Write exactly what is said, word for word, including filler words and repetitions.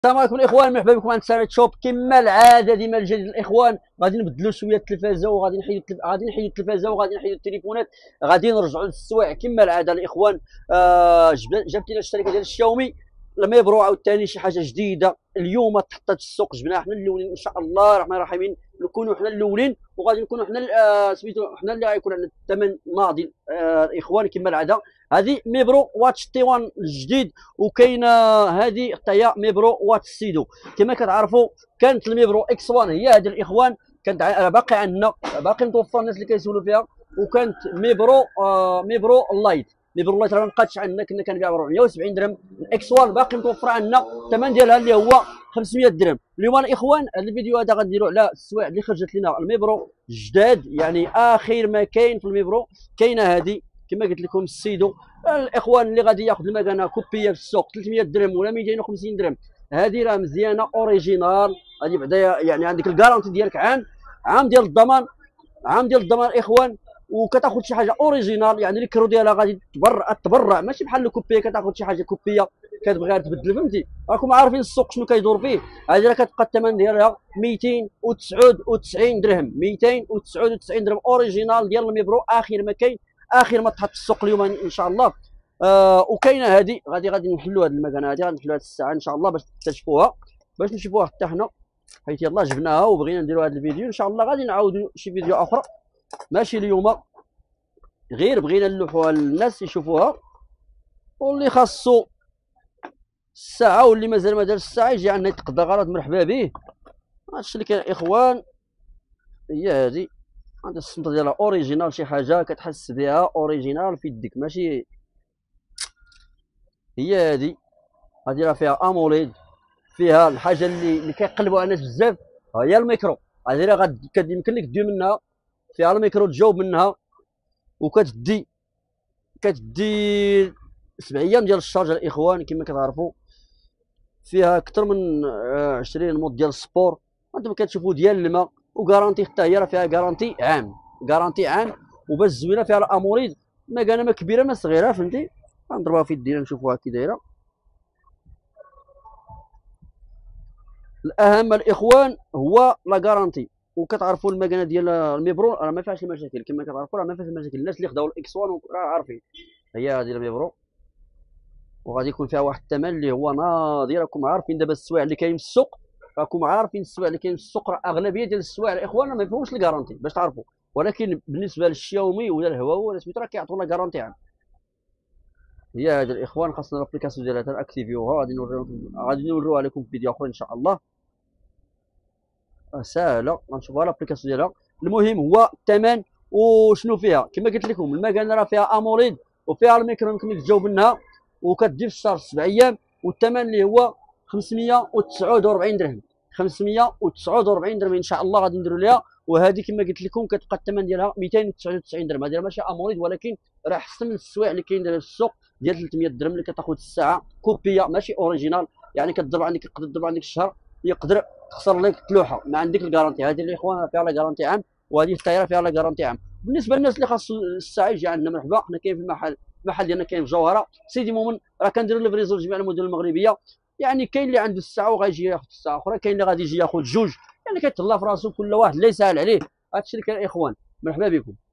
السلام عليكم الاخوان، مرحبا بكم عند سارة شوب. كما العاده ديما الجديد الاخوان، غادي نبدلوا شويه التلفازه وغادي نحيدوا التلف... غادي نحيدوا التلفازه وغادي نحيدوا التليفونات، غادي نرجعوا للسوايع كما العاده الاخوان. آه جبت لنا الشركه ديال الشاومي الميبرو عاوتاني شي حاجه جديده اليوم تحطات في السوق، جبناها حنا الاولين ان شاء الله الرحمن الرحيم، نكونوا حنا الاولين وغادي نكونوا حنا آه سميتو حنا اللي غيكون عندنا الثمن ناضي. آه الاخوان كما العاده هذه ميبرو واتش تي واحد الجديد، وكاينه هذه حتى هي ميبرو واتش سيدو. كما كتعرفوا كانت الميبرو اكس واحد هي هذه الاخوان، كانت باقي عندنا باقي متوفر الناس اللي كيسولوا فيها، وكانت ميبرو آه ميبرو لايت. ميبرو لايت راه ما بقاتش عندنا، كنا كنبيعوا ب أربعمية وسبعين درهم. الاكس واحد باقي متوفر عندنا، الثمن ديالها اللي هو خمسمية درهم. اليوم الاخوان هذا الفيديو هذا غنديروا على السوايع اللي خرجت لنا الميبرو جداد، يعني اخر ما كاين في الميبرو. كاينه هذه كما قلت لكم السيدو. الاخوان اللي غادي ياخذ المكانه كوبيه في السوق ثلاثمية درهم ولا ميتين وخمسين درهم، هذه راه مزيانه اوريجينال. هذه بعدا يعني عندك الكارونتي ديالك عام، عام ديال الضمان، عام ديال الضمان الاخوان، وكتاخذ شي حاجه اوريجينال. يعني الكرو ديالها غادي تبرع تبرع، ماشي بحال الكوبيه كتاخذ شي حاجه كوبيه كتبغيها تبدل، فهمتي؟ راكم عارفين السوق شنو كيدور فيه. هذه راه كتبقى الثمن ديالها ميتين وتسعة وتسعين درهم، ميتين وتسعة وتسعين درهم اوريجينال ديال الميبرو، اخر ما كاين، اخر ما تحط في السوق اليوم ان شاء الله. آه وكاينه هذه غادي غادي نحلوا هذه المكانه، هذه غادي نحلوا هذه الساعه ان شاء الله باش تكتشفوها، باش نشوفوها حتى حنا، حيت يلاه جبناها وبغينا نديروا هذا الفيديو. ان شاء الله غادي نعاودوا شي فيديو اخرى، ماشي اليوم، غير بغينا نلوحوها للناس يشوفوها، واللي خاصو الساعه واللي مازال ما دارش الساعه يجي عندنا يتقضى غلط، مرحبا به. هادشي اللي كاين الاخوان، هي هذه هذا الصمته ديالها اوريجينال، شي حاجه كتحس بها اوريجينال في يدك، ماشي هي هذه. هذه راه فيها اموليد، فيها الحاجه اللي اللي كيقلبوها الناس بزاف، ها هي الميكرو. هذه راه غاد يمكن لك دير منها، فيها الميكرو تجاوب منها، وكتدي كتدي سبع ايام ديال الشارج الاخوان كما كتعرفوا. فيها اكثر من عشرين مود ديال السبور، انتم كتشوفوا ديال الماء، وكارونتي حتى هي راه فيها كارونتي عام، كارونتي عام. وباش زوينه فيها الاموريد، ما كان ما كبيره ما صغيره، فهمتي؟ غنضربها في يدينا نشوفوها كي دايره. الاهم الاخوان هو لا كارونتي. وكتعرفوا المكانه ديال الميبرو راه ما فيهاش المشاكل، كما كتعرفوا راه ما فيهاش المشاكل. الناس اللي خداو الاكس واحد راه عارفين. هي هذه الميبرو، وغادي يكون فيها واحد الثمن اللي هو ناضي. راكم عارفين دابا السوايع اللي كاين في السوق، راكم عارفين السوايع اللي كاين في السوق راه اغلبيه ديال السوايع الاخوان ما فيهمش الكارونتي باش تعرفوا، ولكن بالنسبه للشاومي ولا الهواوي ولا سميتو راه كيعطونا كارونتي عام. هي هذا الاخوان، خاصنا الابليكاسيون ديالها تاكتيفيوها، غادي نوريكم، غادي نوريوها لكم في فيديو اخر ان شاء الله. ساهله غنشوفوها الابليكاسيون ديالها. المهم هو الثمن وشنو فيها. كما قلت لكم المكانه راه فيها اموليد وفيها الميكرو يمكن لك تجاوب منها، وكتجي في الشهر سبع ايام، والثمن اللي هو خمسمية وتسعة وأربعين درهم، خمسمية وتسعة وأربعين درهم ان شاء الله غادي نديروا ليها. وهذه كما قلت لكم كتبقى الثمن ديالها ميتين وتسعة وتسعين درهم. هذه ماشي اموليد، ولكن راه احسن من السوايع اللي كاين دابا في السوق ديال ثلاثمية درهم اللي كتاخذ الساعه كوبيه ماشي اوريجينال. يعني كتضرب عندك، يقدر تضرب عندك الشهر، يقدر تخسر لك تلوحه ما عندك الكارونتي. هذه الاخوان فيها لا كارونتي عام، وهذه الطايره فيها لا كارونتي عام. بالنسبه للناس اللي خاص الساعه يجي عندنا مرحبا، حنا كاين في المحل، المحل ديالنا كاين في جوهره سيدي مومن، راه كنديروا ليفريزون لجميع المدن المغربيه. يعني كاين اللي عنده الساعه وغايجي ياخذ الساعه اخرى، كاين اللي غادي يجي ياخذ جوج، يعني كيتهلا في راسو، كل واحد اللي يسهل عليه. هادشي اللي كاين الاخوان، مرحبا بكم.